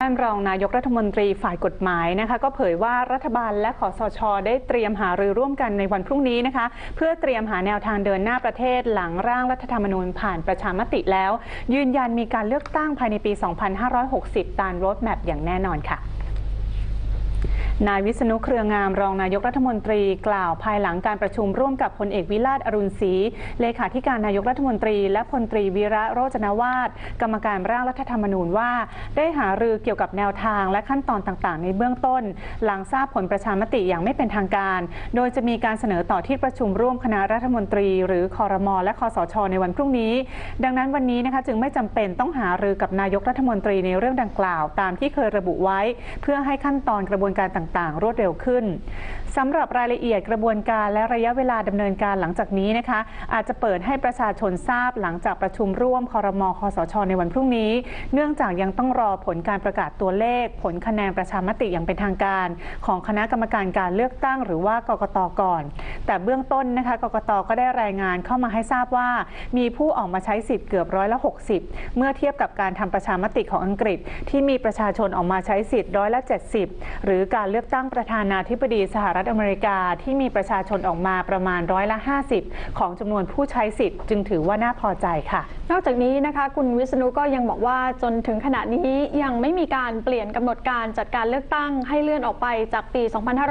ท่านรองนายกรัฐมนตรีฝ่ายกฎหมายนะคะก็เผยว่ารัฐบาลและคสช.ได้เตรียมหารือร่วมกันในวันพรุ่งนี้นะคะเพื่อเตรียมหาแนวทางเดินหน้าประเทศหลังร่างรัฐธรรมนูญผ่านประชามติแล้วยืนยันมีการเลือกตั้งภายในปี 2560 ตามโรดแมพอย่างแน่นอนค่ะนายวิษณุเครืองามรองนายกรัฐมนตรีกล่าวภายหลังการประชุมร่วมกับพลเอกวิราชอรุณศรีเลขาธิการนายกรัฐมนตรีและพลตรีวีระโรจนวาทกรรมการร่างรัฐธรรมนูญว่าได้หารือเกี่ยวกับแนวทางและขั้นตอนต่างๆในเบื้องต้นหลังทราบผลประชามติอย่างไม่เป็นทางการโดยจะมีการเสนอต่อที่ประชุมร่วมคณะรัฐมนตรีหรือครม.และคสช.ในวันพรุ่งนี้ดังนั้นวันนี้นะคะจึงไม่จำเป็นต้องหารือกับนายกรัฐมนตรีในเรื่องดังกล่าวตามที่เคยระบุไว้เพื่อให้ขั้นตอนกระบวนการต่างๆรวดเร็วขึ้นสำหรับรายละเอียดกระบวนการและระยะเวลาดำเนินการหลังจากนี้นะคะอาจจะเปิดให้ประชาชนทราบหลังจากประชุมร่วมครม.คสช.ในวันพรุ่งนี้เนื่องจากยังต้องรอผลการประกาศตัวเลขผลคะแนนประชามติอย่างเป็นทางการของคณะกรรมการการเลือกตั้งหรือว่ากกต.ก่อนแต่เบื้องต้นนะคะกกต.ก็ได้รายงานเข้ามาให้ทราบว่ามีผู้ออกมาใช้สิทธิ์เกือบ60%เมื่อเทียบกับการทำประชามติของอังกฤษที่มีประชาชนออกมาใช้สิทธิ์70%หรือการเลือกตั้งประธานาธิบดีสหรัฐอเมริกาที่มีประชาชนออกมาประมาณ50%ของจำนวนผู้ใช้สิทธิ์จึงถือว่าน่าพอใจค่ะนอกจากนี้นะคะคุณวิษณุก็ยังบอกว่าจนถึงขณะนี้ยังไม่มีการเปลี่ยนกำหนดการจัดการเลือกตั้งให้เลื่อนออกไปจากปี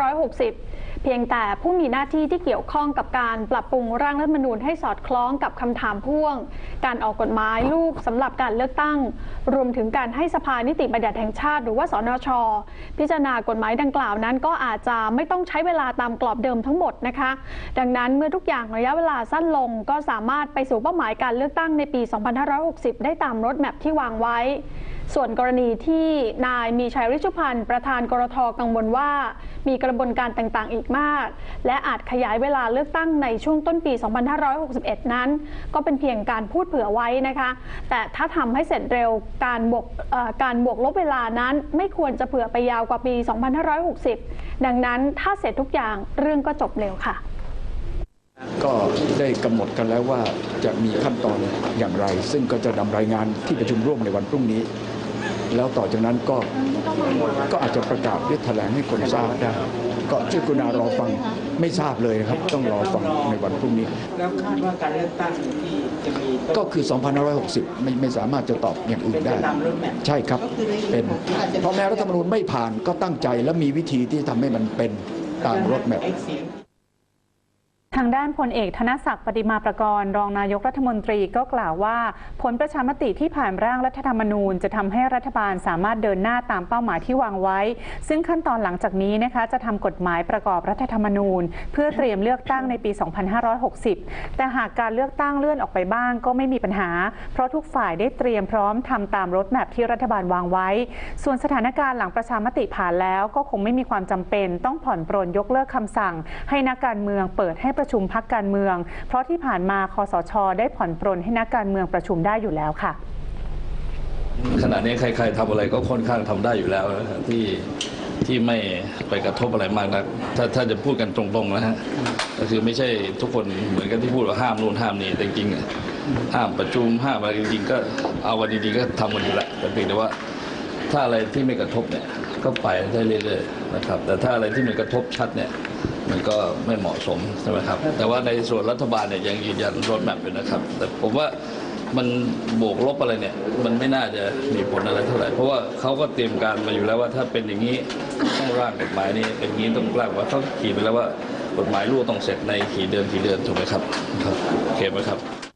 2560 เพียงแต่ผู้มีหน้าที่ที่เกี่ยวข้องกับการปรับปรุงร่างรัฐธรรมนูญให้สอดคล้องกับคำถามพ่วงการออกกฎหมายลูกสำหรับการเลือกตั้งรวมถึงการให้สภานิติบัญญัติแห่งชาติหรือว่าสนช.พิจารณากฎหมายดังกล่าวนั้นก็อาจจะไม่ต้องใช้เวลาตามกรอบเดิมทั้งหมดนะคะดังนั้นเมื่อทุกอย่างระยะเวลาสั้นลงก็สามารถไปสู่เป้าหมายการเลือกตั้งในปี 2560 ได้ตามโรดแมพที่วางไว้ส่วนกรณีที่นายมีชัยฤชุพันธ์ประธานกรท.กังวลว่ามีกระบวนการต่างๆอีกมากและอาจขยายเวลาเลือกตั้งในช่วงต้นปี 2561 นั้นก็เป็นเพียงการพูดเผื่อไว้นะคะแต่ถ้าทำให้เสร็จเร็วการบวกลบเวลานั้นไม่ควรจะเผื่อไปยาวกว่าปี 2560 ดังนั้นถ้าเสร็จทุกอย่างเรื่องก็จบเร็วค่ะก็ได้กำหนดกันแล้วว่าจะมีขั้นตอนอย่างไรซึ่งก็จะนำรายงานที่ประชุมร่วมในวันพรุ่งนี้แล้วต่อจากนั้นก็อาจจะประกาศหรือแถลงให้คนทราบได้ก็ช่วยกรุณารอฟังไม่ทราบเลยครับต้องรอฟังในวันพรุ่งนี้แล้วคาดว่าการเลือกตั้งที่จะมีก็คือ 2560 ไม่สามารถจะตอบอย่างอื่นได้ใช่ครับเป็นเพราะแม้รัฐธรรมนูญไม่ผ่านก็ตั้งใจและมีวิธีที่ทำให้มันเป็นตามรถแมพทางด้านพลเอกธนศักดิ์ปฏิมาประกรณ์รองนายกรัฐมนตรีก็กล่าวว่าผลประชามติที่ผ่านร่างรัฐธรรมนูญจะทำให้รัฐบาลสามารถเดินหน้าตามเป้าหมายที่วางไว้ซึ่งขั้นตอนหลังจากนี้นะคะจะทำกฎหมายประกอบรัฐธรรมนูญเพื่อเตรียมเลือกตั้งในปี 2560 แต่หากการเลือกตั้งเลื่อนออกไปบ้างก็ไม่มีปัญหาเพราะทุกฝ่ายได้เตรียมพร้อมทำตามรถแมพที่รัฐบาลวางไว้ส่วนสถานการณ์หลังประชามติผ่านแล้วก็คงไม่มีความจำเป็นต้องผ่อนปรนยกเลิกคำสั่งให้นักการเมืองเปิดให้ประชุมพรรคการเมืองเพราะที่ผ่านมาคสช.ได้ผ่อนปรนให้นักการเมืองประชุมได้อยู่แล้วค่ะขณะนี้ใครๆทำอะไรก็ค่อนข้างทำได้อยู่แล้วที่ไม่ไปกระทบอะไรมากนักถ้าจะพูดกันตรงๆนะฮะก็คือไม่ใช่ทุกคนเหมือนกันที่พูดว่าห้ามนู่นห้ามนี่แต่จริงๆห้ามประชุมห้ามอะไรจริงๆก็เอาวันดีๆก็ทำกันอยู่แล้วแต่เพียงแต่ว่าถ้าอะไรที่ไม่กระทบเนี่ยก็ไปได้เรื่อยๆนะครับแต่ถ้าอะไรที่มันกระทบชัดเนี่ยมันก็ไม่เหมาะสมใช่ไหมครับแต่ว่าในส่วนรัฐบาลเนี่ยยังยืนยันรถแมพอยู่นะครับแต่ผมว่ามันบวกลบอะไรเนี่ยมันไม่น่าจะมีผลอะไรเท่าไหร่เพราะว่าเขาก็เตรียมการมาอยู่แล้วว่าถ้าเป็นอย่างนี้ต้องร่างกฎหมายนี้เป็นอย่างนี้ต้องร่างว่าเขาขีดไปแล้วว่ากฎหมายลูกต้องเสร็จในกี่เดือนถูกไหมครับโอเคไหมครับ